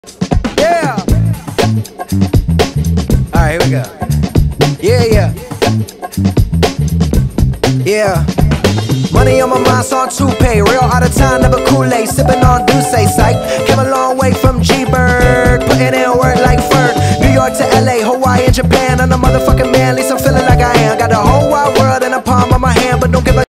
Yeah. Alright, here we go. Yeah. Money on my mind, so on toupee. Real out of time, never Kool-Aid. Sipping on Douce, psych. Came a long way from G-Bird. Putting in work like Ferg. New York to LA, Hawaii and Japan. I'm the motherfucking man, at least I'm